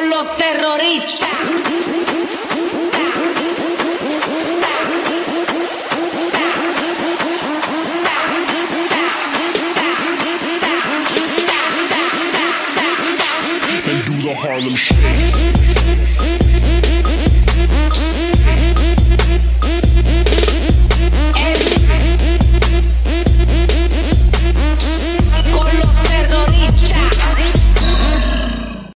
con los terroristas. And do the Harlem Shake.